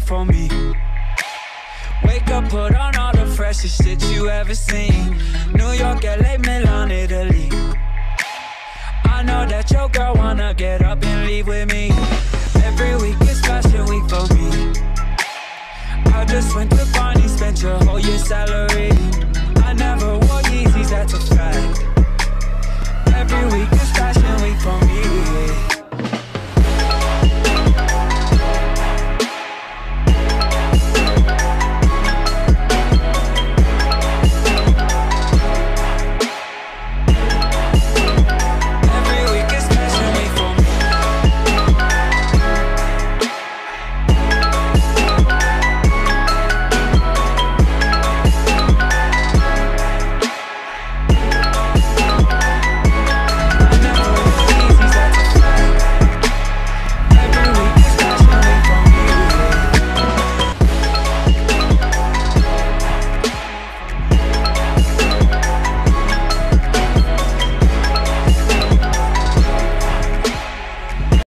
for me. Wake up, put on all the freshest shit you ever seen. New York, LA, Milan, Italy. I know that your girl wanna get up and leave with me. Every week is fashion week for me. I just went to Barney, spent your whole year's salary. I never wore Yeezys, that's a